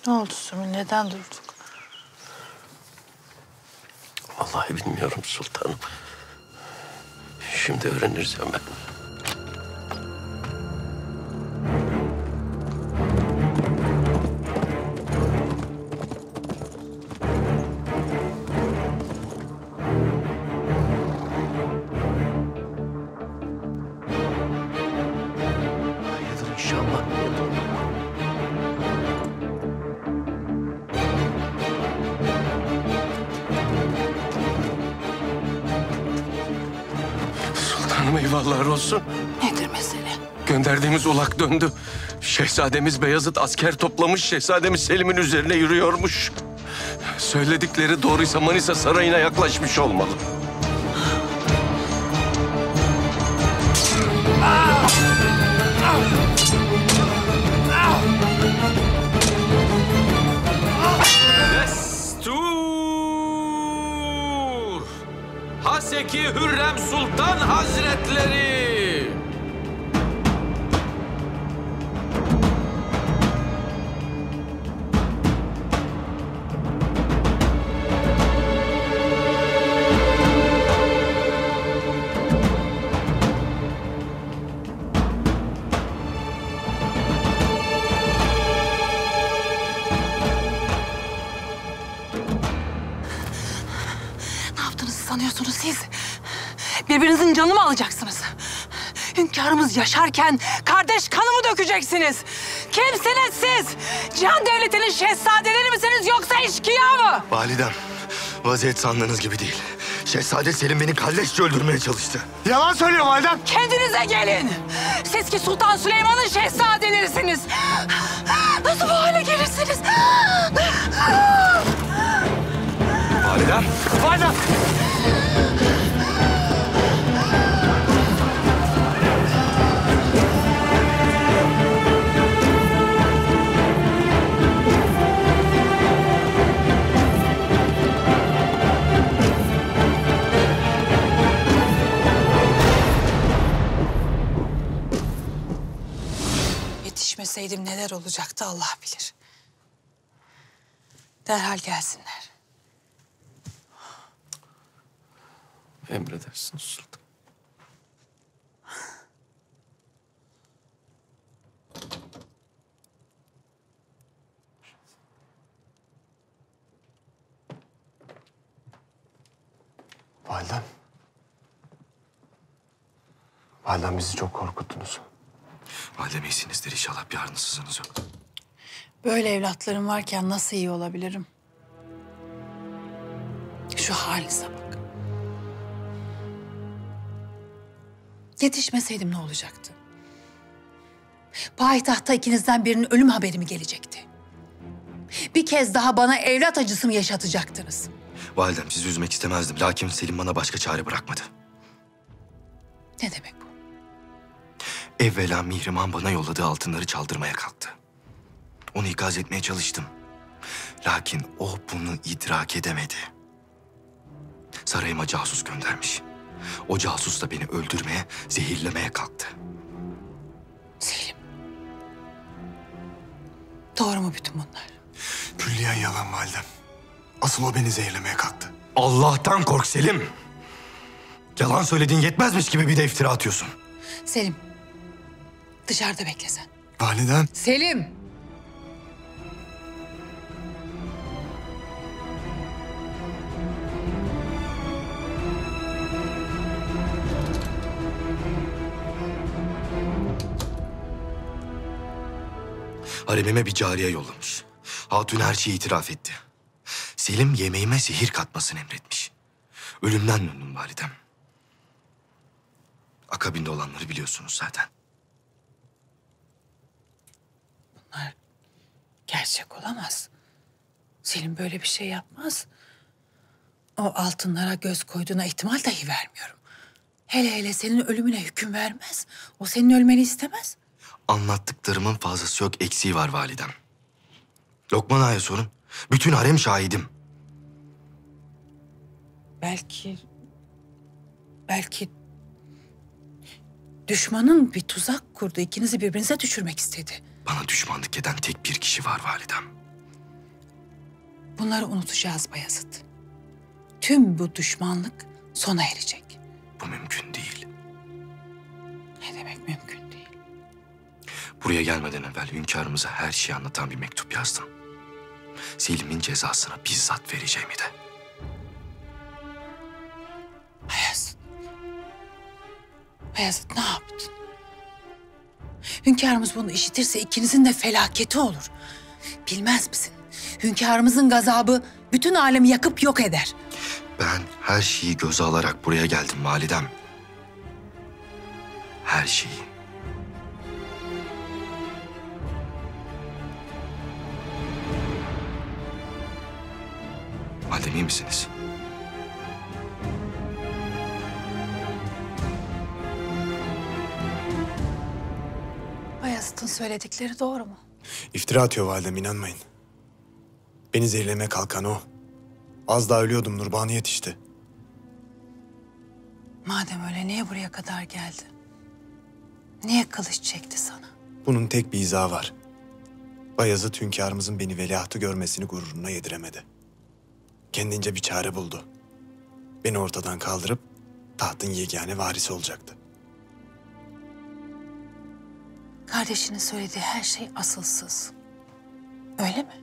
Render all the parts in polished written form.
Ne oldu Sümül? Neden durduk? Vallahi bilmiyorum sultanım. Şimdi öğreniriz hemen. Hayırdır inşallah. Sultanım eyvahlar olsun. Nedir mesele? Gönderdiğimiz ulak döndü. Şehzademiz Beyazıt asker toplamış, Şehzademiz Selim'in üzerine yürüyormuş. Söyledikleri doğruysa Manisa Sarayı'na yaklaşmış olmalı. Destur! Haseki Hürrem Sultan Hazretleri! Ne yaptığınızı sanıyorsunuz siz? Birbirinizin canını mı alacaksınız? Hünkârımız yaşarken kardeş kanımı dökeceksiniz. Kimsiniz siz? Cihan Devleti'nin şehzadeleri misiniz yoksa eşkıya mı? Validem, vaziyet sandığınız gibi değil. Şehzade Selim beni kalleşçe öldürmeye çalıştı. Yalan söylüyor validem. Kendinize gelin. Siz ki Sultan Süleyman'ın şehzadelerisiniz. Nasıl bu hale gelirsiniz? Validem! Validem. Yetişmeseydim neler olacaktı Allah bilir. Derhal gelsinler. Emredersiniz sultan. Validem. Validem bizi çok korkuttunuz. Validem iyisinizdir inşallah, bir ağrınızsızınız yok. Böyle evlatlarım varken nasıl iyi olabilirim? Şu halinize bak. Yetişmeseydim ne olacaktı? Payitahta ikinizden birinin ölüm haberi mi gelecekti? Bir kez daha bana evlat acısı mı yaşatacaktınız? Validem, sizi üzmek istemezdim. Lakin Selim bana başka çare bırakmadı. Ne demek bu? Evvela Mihrimah bana yolladığı altınları çaldırmaya kalktı. Onu ikaz etmeye çalıştım. Lakin o bunu idrak edemedi. Sarayıma casus göndermiş. O casus da beni öldürmeye, zehirlemeye kalktı. Selim. Doğru mu bütün bunlar? Külliyen yalan validem. Asıl o beni zehirlemeye kalktı. Allah'tan kork Selim. Yalan söylediğin yetmezmiş gibi bir de iftira atıyorsun. Selim. Dışarıda bekle sen. Validem. Selim. Haremime bir cariye yollamış. Hatun her şeyi itiraf etti. Selim yemeğime zehir katmasını emretmiş. Ölümden döndüm validem. Akabinde olanları biliyorsunuz zaten. Bunlar gerçek olamaz. Selim böyle bir şey yapmaz. O altınlara göz koyduğuna ihtimal dahi vermiyorum. Hele hele senin ölümüne hüküm vermez. O senin ölmeni istemez. Anlattıklarımın fazlası yok, eksiği var validem. Lokman Ağa'ya sorun. Bütün harem şahidim. Belki düşmanın bir tuzak kurdu. İkinizi birbirinize düşürmek istedi. Bana düşmanlık eden tek bir kişi var validem. Bunları unutacağız Bayezid. Tüm bu düşmanlık sona erecek. Bu mümkün değil. Ne demek mümkün değil? Buraya gelmeden evvel hünkârımıza her şeyi anlatan bir mektup yazdım. Selim'in cezasını bizzat vereceğimi de. Bayezid. Bayezid ne yaptın? Hünkârımız bunu işitirse ikinizin de felaketi olur. Bilmez misin? Hünkârımızın gazabı bütün alemi yakıp yok eder. Ben her şeyi göze alarak buraya geldim validem. Her şeyi. Validem iyi misiniz? Bayezid'in söyledikleri doğru mu? İftira atıyor validem, inanmayın. Beni zehirlemeye kalkan o. Az daha ölüyordum, Nurbanu yetişti. Madem öyle niye buraya kadar geldi? Niye kılıç çekti sana? Bunun tek bir izahı var. Bayezid hünkârımızın beni veliahtı görmesini gururuna yediremedi. Kendince bir çare buldu. Beni ortadan kaldırıp tahtın yegane varisi olacaktı. Kardeşinin söylediği her şey asılsız. Öyle mi?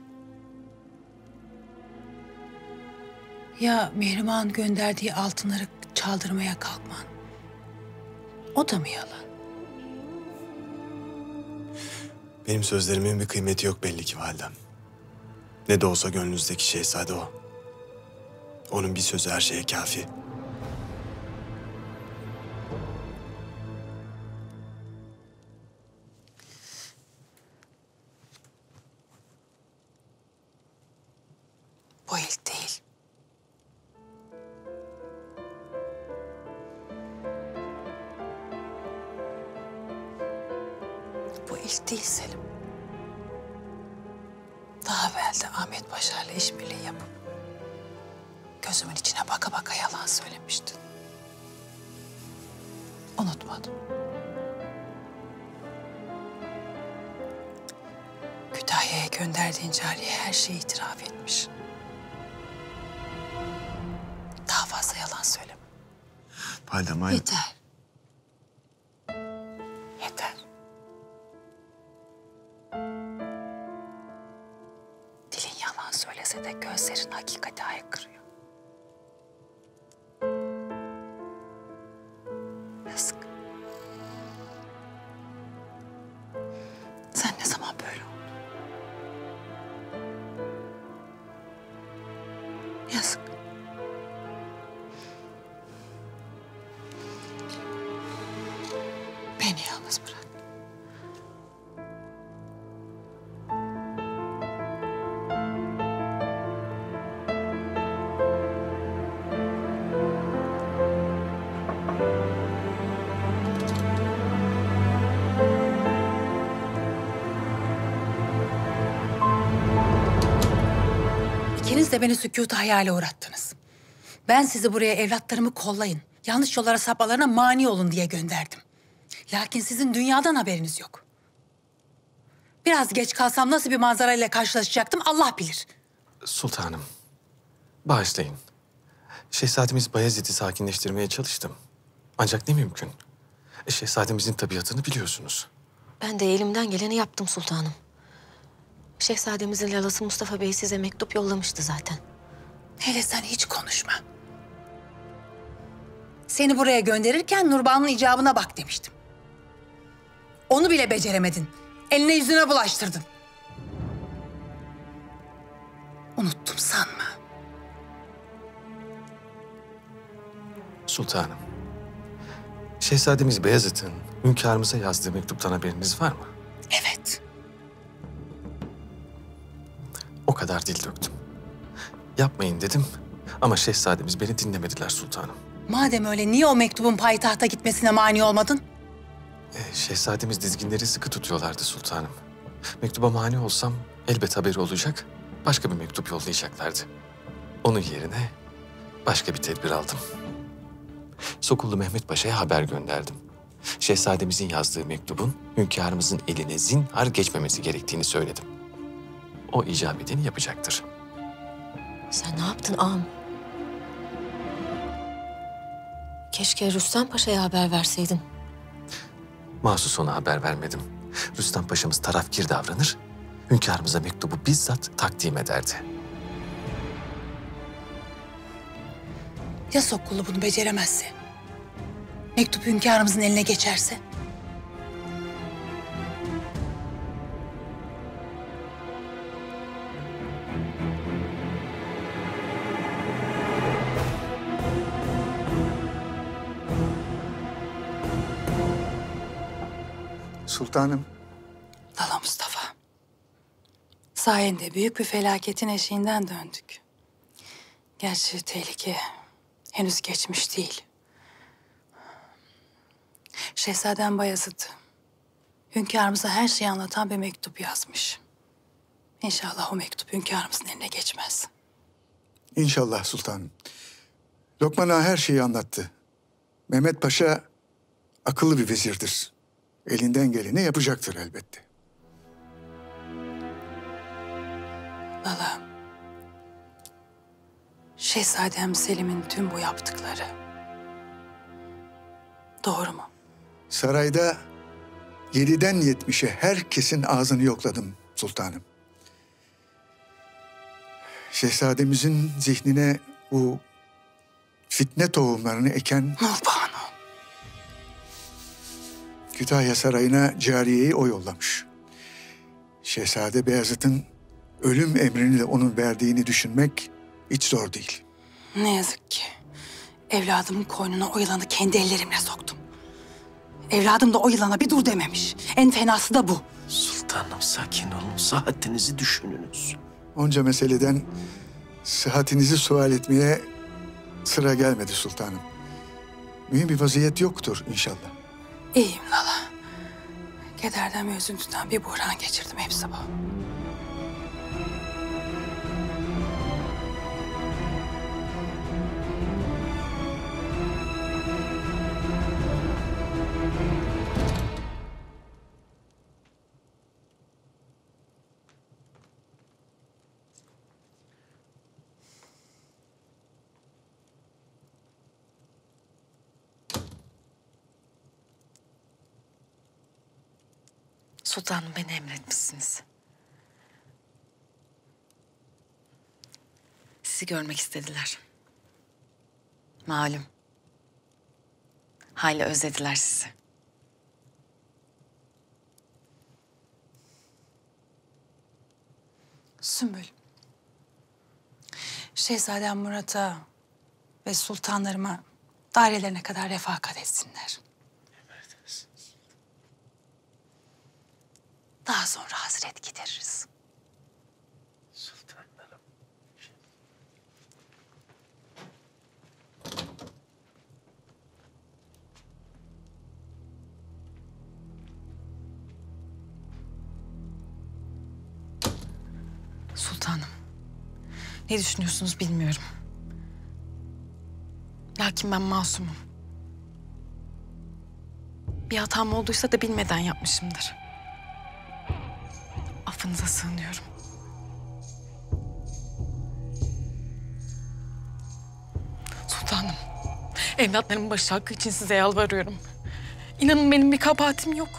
Ya Mihrimah'ın gönderdiği altınları çaldırmaya kalkman? O da mı yalan? Benim sözlerimin bir kıymeti yok belli ki validem. Ne de olsa gönlünüzdeki şehzade o. Onun bir sözü her şeye kafi. Bu ilk değil. Bu ilk değil Selim. Daha evvel de Ahmet Paşa ile işbirliği yapıp gözümün içine baka baka yalan söylemiştin. Unutmadım. Kütahya'ya gönderdiğin cariye her şeyi itiraf etmiş. Daha fazla yalan söyleme. Validem aynı. Yeter. Yeter. Dilin yalan söylese de gözlerin hakikati aykırıyor. Yazık. Sen ne zaman böyle oldun? Yazık. Beni yalnız bırak. İkiniz de beni sükût-u hayale uğrattınız. Ben sizi buraya evlatlarımı kollayın, yanlış yollara sapmalarına mani olun diye gönderdim. Lakin sizin dünyadan haberiniz yok. Biraz geç kalsam nasıl bir manzarayla karşılaşacaktım Allah bilir. Sultanım, bağışlayın. Şehzademiz Bayezid'i sakinleştirmeye çalıştım. Ancak ne mümkün. Şehzademizin tabiatını biliyorsunuz. Ben de elimden geleni yaptım sultanım. Şehzademizin lalası Mustafa Bey size mektup yollamıştı zaten. Hele sen hiç konuşma. Seni buraya gönderirken Nurbano'nun icabına bak demiştim. Onu bile beceremedin. Eline yüzüne bulaştırdın. Unuttum sanma. Sultanım, Şehzademiz Beyazıt'ın hünkârımıza yazdığı mektuptan haberiniz var mı? Evet. O kadar dil döktüm. Yapmayın dedim ama şehzademiz beni dinlemediler sultanım. Madem öyle niye o mektubun payitahta gitmesine mani olmadın? Şehzademiz dizginleri sıkı tutuyorlardı sultanım. Mektuba mani olsam elbet haberi olacak, başka bir mektup yollayacaklardı. Onun yerine başka bir tedbir aldım. Sokullu Mehmet Paşa'ya haber gönderdim. Şehzademizin yazdığı mektubun hünkârımızın eline zinhar geçmemesi gerektiğini söyledim. O icap edeni yapacaktır. Sen ne yaptın ağam? Keşke Rüstem Paşa'ya haber verseydin. Mahsus ona haber vermedim. Rüstem Paşa'mız tarafkir davranır, hünkârımıza mektubu bizzat takdim ederdi. Ya Sokkollu bunu beceremezse? Mektup hünkârımızın eline geçerse? Sultanım, Lala Mustafa. Sayende büyük bir felaketin eşiğinden döndük. Gerçi tehlike henüz geçmiş değil. Şehzadem Bayezid, hünkârımıza her şeyi anlatan bir mektup yazmış. İnşallah o mektup hünkârımızın eline geçmez. inşallah sultanım. Lokman Ağa her şeyi anlattı. Mehmet Paşa akıllı bir vezirdir. Elinden geleni yapacaktır elbette. Lala, Şehzadem Selim'in tüm bu yaptıkları doğru mu? Sarayda 7'den 70'e herkesin ağzını yokladım sultanım. Şehzademizin zihnine bu fitne tohumlarını eken Nurbanu. Kütahya Sarayı'na cariyeyi o yollamış. Şehzade Beyazıt'ın ölüm emrini de onun verdiğini düşünmek hiç zor değil. Ne yazık ki evladımın koynuna o yılanı kendi ellerimle soktum. Evladım da o yılana bir dur dememiş. En fenası da bu. Sultanım sakin olun. Sıhhatinizi düşününüz. Onca meseleden sıhhatinizi sual etmeye sıra gelmedi sultanım. Mühim bir vaziyet yoktur inşallah. İyiyim Lala. Kederden ve üzüntüden bir buhran geçirdim. Hepsi bu. Sultanım beni emretmişsiniz. Sizi görmek istediler. Malum. Hayli özlediler sizi. Sümbül. Şehzadem Murat'a ve sultanlarıma dairelerine kadar refakat etsinler. Daha sonra hazret gideririz. Sultanlarım. Sultanım. Ne düşünüyorsunuz bilmiyorum. Lakin ben masumum. Bir hatam olduysa da bilmeden yapmışımdır. Affınıza sığınıyorum. Sultanım, evlatlarımın başı hakkı için size yalvarıyorum. İnanın benim bir kabahatim yok.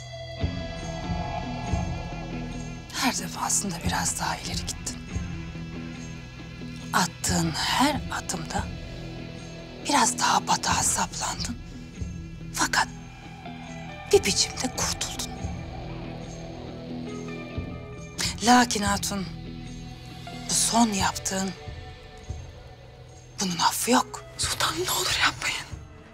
Her defasında biraz daha ileri gittin. Attığın her adımda biraz daha batağa saplandın. Fakat bir biçimde kurtuldun. Lakin hatun, bu son yaptığın, bunun affı yok. Sultanım ne olur yapmayın.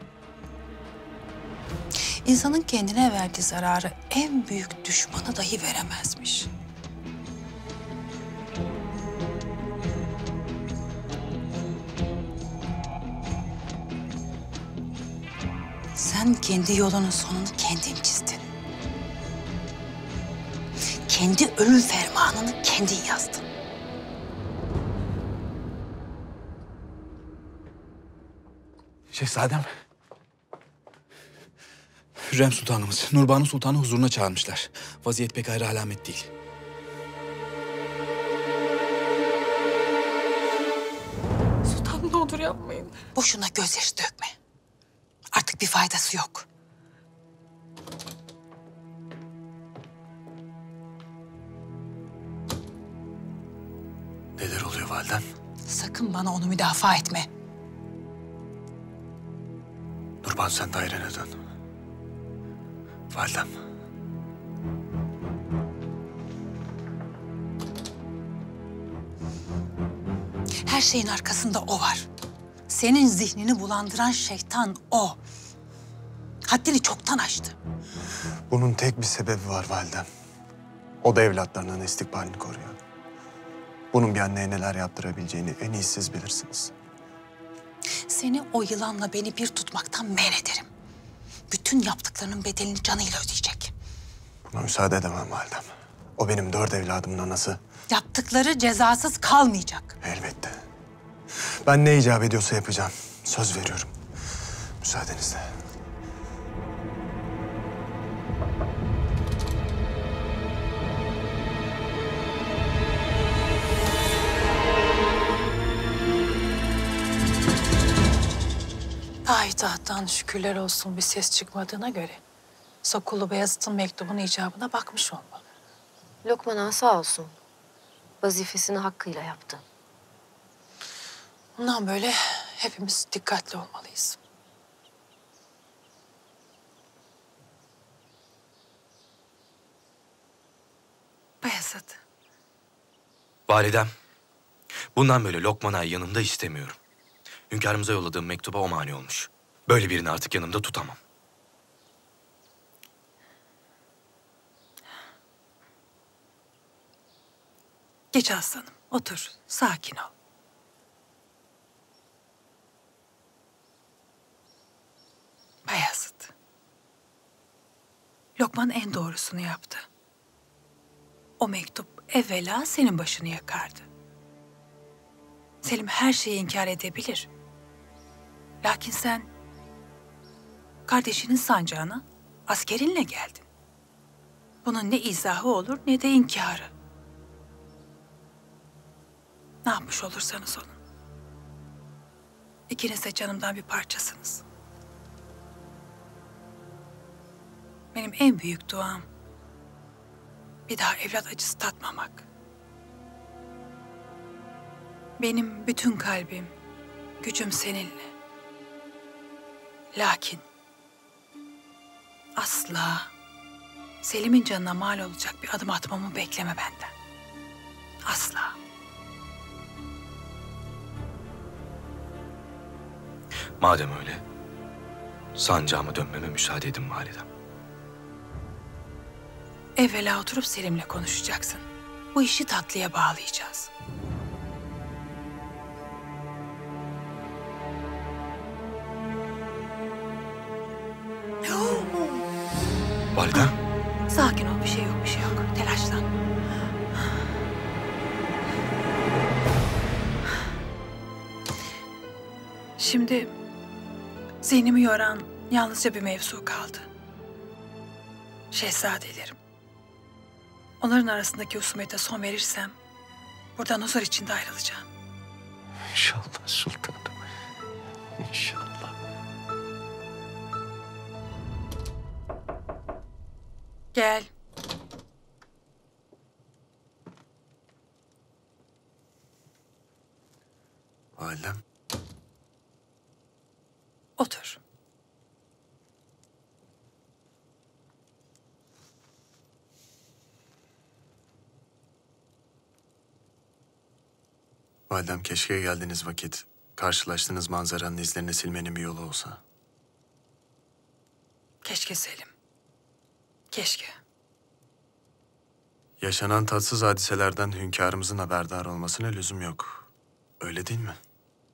İnsanın kendine verdiği zararı en büyük düşmanı dahi veremezmiş. Sen kendi yolunun sonunu kendin çizdin. Kendi ölüm fermanını kendin yazdın. Şehzadem. Hürrem Sultanımız, Nurbanu Sultan'ı huzuruna çağırmışlar. Vaziyet pek hayra alamet değil. olur yapmayın. Boşuna gözyaşı dökme. Artık bir faydası yok. Neler oluyor validem? Sakın bana onu müdafaa etme. Nurban sen dairene dön. Validem. Her şeyin arkasında o var. Senin zihnini bulandıran şeytan o. Haddini çoktan aştı. Bunun tek bir sebebi var validem. O da evlatlarının istikbalini koruyor. Bunun bir anneye neler yaptırabileceğini en iyi siz bilirsiniz. Seni o yılanla beni bir tutmaktan men ederim. Bütün yaptıklarının bedelini canıyla ödeyecek. Buna müsaade edemem validem. O benim 4 evladımın anası. Yaptıkları cezasız kalmayacak. Elbette. Ben ne icap ediyorsa yapacağım. Söz veriyorum. Müsaadenizle. Payitahttan şükürler olsun bir ses çıkmadığına göre Sokulu Beyazıt'ın mektubun icabına bakmış olmalı. Lokman Ağa sağ olsun. Vazifesini hakkıyla yaptı. Bundan böyle hepimiz dikkatli olmalıyız. Beyazıt. Validem, bundan böyle Lokman Ağa'yı yanımda istemiyorum. Hünkârımıza yolladığım mektuba o mani olmuş. Böyle birini artık yanımda tutamam. Geç aslanım, otur, sakin ol. Beyazıt. Lokman en doğrusunu yaptı. O mektup evvela senin başını yakardı. Selim her şeyi inkar edebilir. Lakin sen kardeşinin sancağına askerinle geldin. Bunun ne izahı olur ne de inkarı. Ne yapmış olursanız olun. İkiniz de canımdan bir parçasınız. Benim en büyük duam bir daha evlat acısı tatmamak. Benim bütün kalbim, gücüm seninle. Lakin asla Selim'in canına mal olacak bir adım atmamı bekleme benden. Asla. Madem öyle, sancağıma dönmeme müsaade edin validem. Evvela oturup Selim'le konuşacaksın. Bu işi tatlıya bağlayacağız. Validem, Sakin ol, bir şey yok, bir şey yok. Telaşlanma. Şimdi zihnimi yoran yalnızca bir mevzu kaldı. Şehzadelerim. Onların arasındaki husumete son verirsem buradan huzur içinde ayrılacağım. İnşallah sultanım. İnşallah. Gel. Validem. Otur. Validem keşke geldiğiniz vakit karşılaştığınız manzaranın izlerini silmenin bir yolu olsa. Keşke Selim. Keşke. Yaşanan tatsız hadiselerden hünkârımızın haberdar olmasına lüzum yok. Öyle değil mi?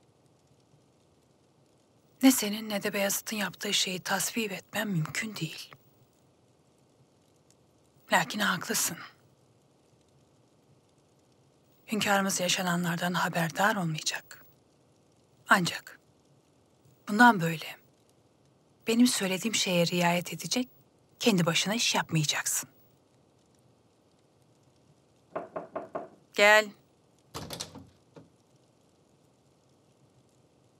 Ne senin ne de Beyazıt'ın yaptığı şeyi tasvip etmem mümkün değil. Lakin haklısın. Hünkârımız yaşananlardan haberdar olmayacak. Ancak bundan böyle benim söylediğim şeye riayet edecek, kendi başına iş yapmayacaksın. Gel.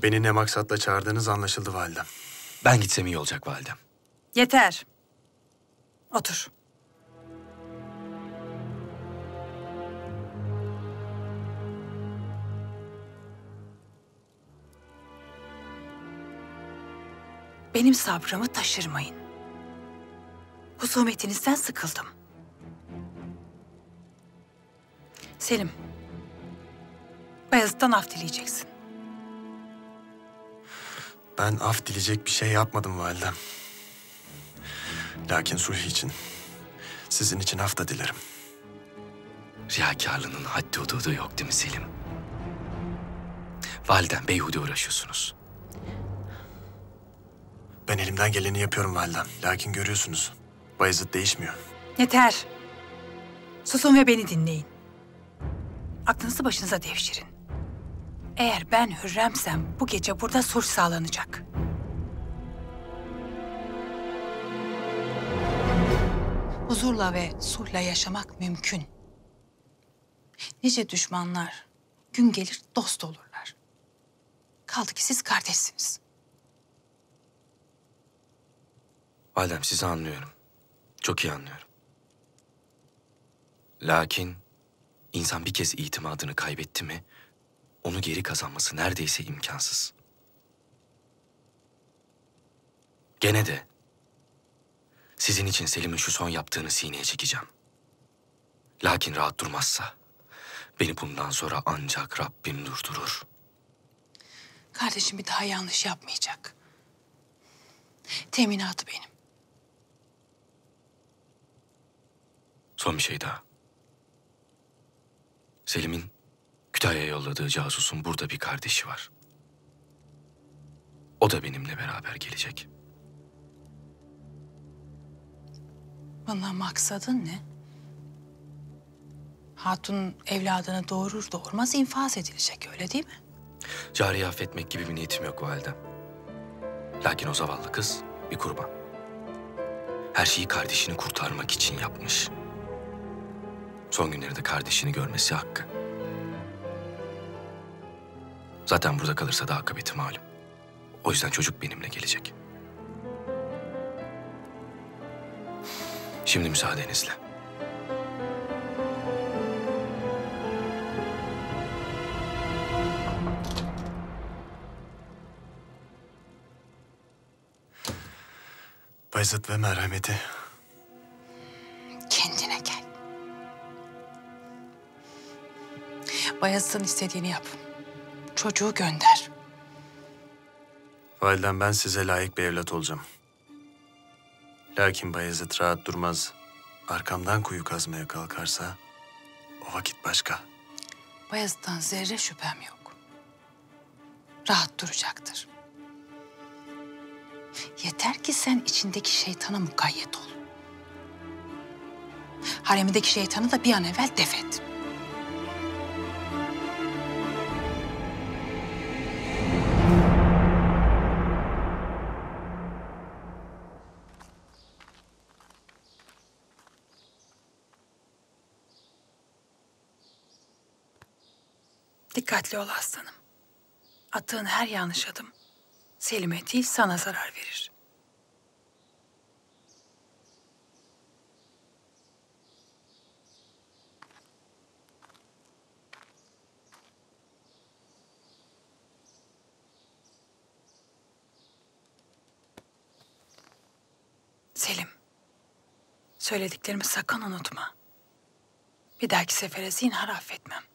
Beni ne maksatla çağırdığınız anlaşıldı validem. Ben gitsem iyi olacak validem. Yeter. Otur. Benim sabrımı taşırmayın. Husumetinizden sıkıldım. Selim, Bayezid'den af dileyeceksin. Ben af dileyecek bir şey yapmadım validem. Lakin sulh için, sizin için af da dilerim. Riyakarlığının haddi hududu yok değil mi Selim? Validem beyhude uğraşıyorsunuz. Ben elimden geleni yapıyorum validem. Lakin görüyorsunuz, Bayezid değişmiyor. Yeter. Susun ve beni dinleyin. Aklınızı başınıza devşirin. Eğer ben Hürrem'sem bu gece burada sulh sağlanacak. Huzurla ve sulhla yaşamak mümkün. Nice düşmanlar gün gelir dost olurlar. Kaldı ki siz kardeşsiniz. Validem sizi anlıyorum. Çok iyi anlıyorum. Lakin insan bir kez itimadını kaybetti mi, onu geri kazanması neredeyse imkansız. Gene de sizin için Selim'in şu son yaptığını sineye çekeceğim. Lakin rahat durmazsa beni bundan sonra ancak Rabbim durdurur. Kardeşim bir daha yanlış yapmayacak. Teminatı benim. Son bir şey daha. Selim'in Kütahya'ya yolladığı casusun burada bir kardeşi var. O da benimle beraber gelecek. Bundan maksadın ne? Hatun evladını doğurur doğurmaz infaz edilecek, öyle değil mi? Cariye affetmek gibi bir niyetim yok validem. Lakin o zavallı kız bir kurban. Her şeyi kardeşini kurtarmak için yapmış. Son günlerinde kardeşini görmesi hakkı. Zaten burada kalırsa da akıbeti malum. O yüzden çocuk benimle gelecek. Şimdi müsaadenizle. Bayezid ve merhameti. Kendine gel. Bayezid'in istediğini yap. Çocuğu gönder. Validem ben size layık bir evlat olacağım. Lakin Bayezid rahat durmaz. Arkamdan kuyu kazmaya kalkarsa o vakit başka. Bayezid'den zerre şüphem yok. Rahat duracaktır. Yeter ki sen içindeki şeytana mukayyet ol. Haremindeki şeytanı da bir an evvel def et. Dikkatli ol aslanım. Attığın her yanlış adım Selim'e değil sana zarar verir. Selim, söylediklerimi sakın unutma. Bir dahaki sefere zinhar affetmem.